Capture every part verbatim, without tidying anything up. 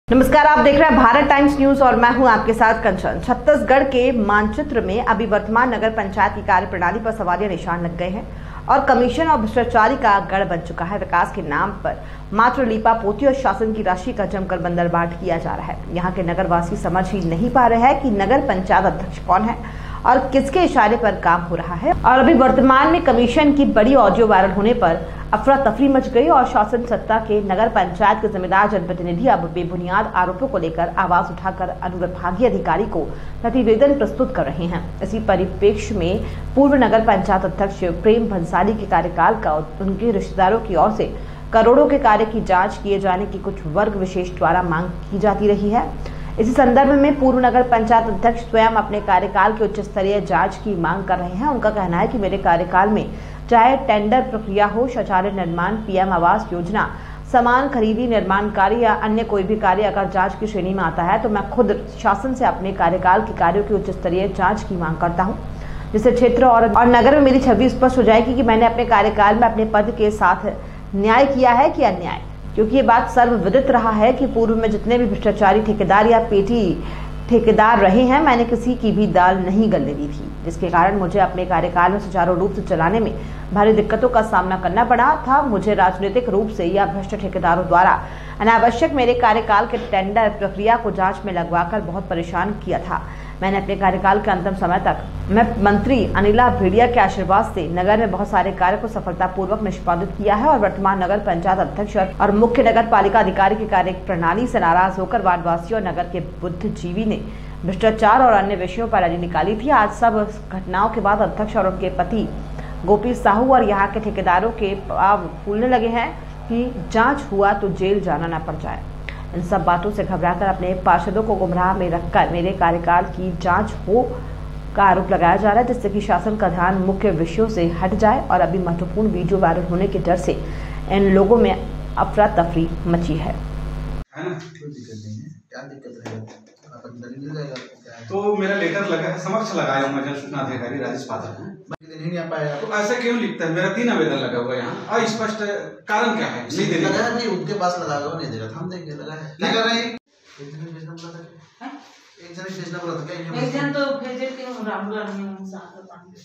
नमस्कार, आप देख रहे हैं भारत टाइम्स न्यूज और मैं हूं आपके साथ कंचन। छत्तीसगढ़ के मानचित्र में अभी वर्तमान नगर पंचायत की कार्य प्रणाली पर सवालिया निशान लग गए हैं और कमीशन और भ्रष्टाचारी का गढ़ बन चुका है। विकास के नाम पर मात्र लीपा पोती और शासन की राशि का जमकर बंदरबाट किया जा रहा है। यहाँ के नगरवासी समझ ही नहीं पा रहे हैं कि नगर पंचायत अध्यक्ष कौन है और किसके इशारे पर काम हो रहा है। और अभी वर्तमान में कमीशन की बड़ी ऑडियो वायरल होने पर अफरा तफरी मच गई और शासन सत्ता के नगर पंचायत के जिम्मेदार जनप्रतिनिधि अब बेबुनियाद आरोपों को लेकर आवाज उठाकर अनुविभागीय अधिकारी को प्रतिवेदन प्रस्तुत कर रहे हैं। इसी परिप्रेक्ष्य में पूर्व नगर पंचायत अध्यक्ष प्रेम भंसाली के कार्यकाल का उनके रिश्तेदारों की ओर से करोड़ों के कार्य की जांच किए जाने की कुछ वर्ग विशेष द्वारा मांग की जाती रही है। इसी संदर्भ में पूर्व नगर पंचायत अध्यक्ष स्वयं अपने कार्यकाल की उच्च स्तरीय जांच की मांग कर रहे हैं। उनका कहना है कि मेरे कार्यकाल में चाहे टेंडर प्रक्रिया हो, शौचालय निर्माण, पीएम आवास योजना, सामान खरीदी, निर्माण कार्य या अन्य कोई भी कार्य अगर जांच की श्रेणी में आता है तो मैं खुद शासन से अपने कार्यकाल के कार्यों की उच्च स्तरीय जांच की मांग करता हूं, जिससे क्षेत्र और, और नगर में मेरी छवि स्पष्ट हो जाएगी कि मैंने अपने कार्यकाल में अपने पद के साथ न्याय किया है कि अन्याय। क्योंकि ये बात सर्वविदित रहा है कि पूर्व में जितने भी भ्रष्टाचारी ठेकेदार या पेटी ठेकेदार रहे हैं, मैंने किसी की भी दाल नहीं गलने दी थी, जिसके कारण मुझे अपने कार्यकाल में सुचारू रूप से चलाने में भारी दिक्कतों का सामना करना पड़ा था। मुझे राजनीतिक रूप से या भ्रष्ट ठेकेदारों द्वारा अनावश्यक मेरे कार्यकाल के टेंडर प्रक्रिया को जांच में लगवाकर बहुत परेशान किया था। मैंने अपने कार्यकाल के अंतिम समय तक मैं मंत्री अनिला भेड़िया के आशीर्वाद से नगर में बहुत सारे कार्य को सफलतापूर्वक निष्पादित किया है और वर्तमान नगर पंचायत अध्यक्ष और मुख्य नगर पालिका अधिकारी की कार्य प्रणाली से नाराज होकर वार्डवासियों और नगर के बुद्धिजीवी ने भ्रष्टाचार और अन्य विषयों पर रैली निकाली थी। आज सब घटनाओं के बाद अध्यक्ष और उनके पति गोपी साहू और यहाँ के ठेकेदारों के पांव फूलने लगे हैं कि जांच हुआ तो जेल जाना न पड़ जाए। इन सब बातों से घबराकर अपने पार्षदों को गुमराह में रखकर मेरे कार्यकाल की जांच हो का आरोप लगाया जा रहा है, जिससे कि शासन का ध्यान मुख्य विषयों से हट जाए। और अभी महत्वपूर्ण वीडियो वायरल होने के डर से इन लोगों में अफरा तफरी मची है। है ना, कोई दिक्कत नहीं है। क्या दिक्कत है? आप अंदर ही जाएगा तो मेरा लेटर लगा है, समक्ष लगाया हूं मैं जल सूचना अधिकारी राजेश पाठक ने, बाकी दिन ही नहीं आ पाया। तो ऐसा क्यों लिखता है? मेरा तीन आवेदन लगा हुआ है यहाँ, अस्पष्ट कारण क्या है? नहीं देने लगा नहीं, उनके पास लगा हुआ नहीं दे रहा था, हम देंगे लगा है नहीं कर रहे हैं। एक जन भेजना पड़ा था, हैं एक जन भेजना पड़ा था क्या? एक जन तो भेजे के हम रामगढ़ में साथ पानी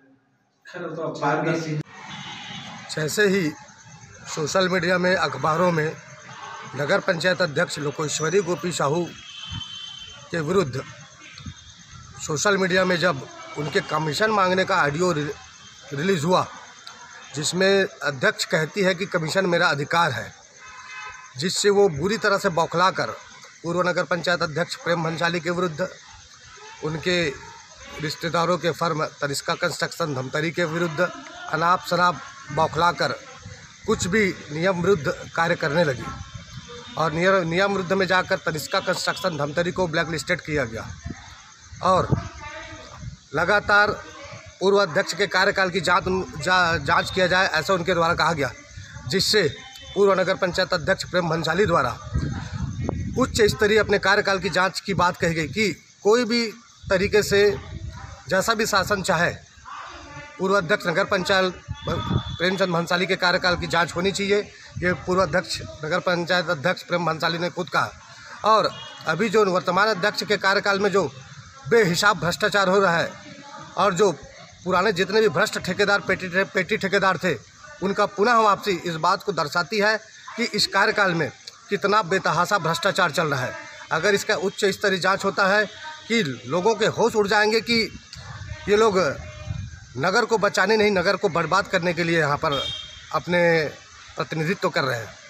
खैर तो अब बात नहीं। जैसे ही सोशल मीडिया में, अखबारों में नगर पंचायत अध्यक्ष लोकेश्वरी गोपी साहू के विरुद्ध सोशल मीडिया में जब उनके कमीशन मांगने का ऑडियो रिलीज़ हुआ, जिसमें अध्यक्ष कहती है कि कमीशन मेरा अधिकार है, जिससे वो बुरी तरह से बौखलाकर पूर्व नगर पंचायत अध्यक्ष प्रेम भंसाली के विरुद्ध, उनके रिश्तेदारों के फर्म तनिष्का कंस्ट्रक्शन धमतरी के विरुद्ध अनाप शनाप बौखलाकर कुछ भी नियम विरुद्ध कार्य करने लगी और नियम विरुद्ध में जाकर तनिष्का कंस्ट्रक्शन धमतरी को ब्लैक लिस्टेड किया गया और लगातार पूर्व अध्यक्ष के कार्यकाल की जांच जा, जांच किया जाए, ऐसा उनके द्वारा कहा गया, जिससे पूर्व नगर पंचायत अध्यक्ष प्रेम भंसाली द्वारा उच्च स्तरीय अपने कार्यकाल की जांच की बात कही गई कि कोई भी तरीके से जैसा भी शासन चाहे, पूर्व अध्यक्ष नगर पंचायत प्रेमचंद भंसाली के कार्यकाल की जांच होनी चाहिए। ये पूर्व अध्यक्ष नगर पंचायत अध्यक्ष प्रेम भंसाली ने खुद कहा। और अभी जो वर्तमान अध्यक्ष के कार्यकाल में जो बेहिसाब भ्रष्टाचार हो रहा है और जो पुराने जितने भी भ्रष्ट ठेकेदार पेटी पेटी ठेकेदार थे, उनका पुनः वापसी इस बात को दर्शाती है कि इस कार्यकाल में कितना बेतहाशा भ्रष्टाचार चल रहा है। अगर इसका उच्च स्तरीय जांच होता है कि लोगों के होश उड़ जाएंगे कि ये लोग नगर को बचाने नहीं, नगर को बर्बाद करने के लिए यहाँ पर अपने प्रतिनिधित्व कर रहे हैं।